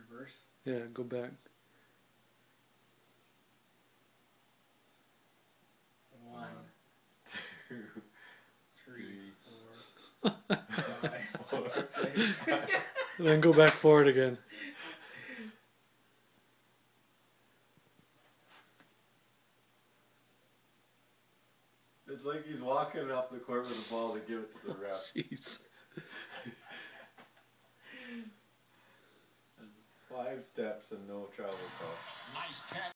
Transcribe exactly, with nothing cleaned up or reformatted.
Reverse? Yeah, go back. One, two, three, four, five, four, six. And then go back forward again. It's like he's walking up the court with the ball to give it to the ref. Jeez. It's five steps and no travel call. Nice catch.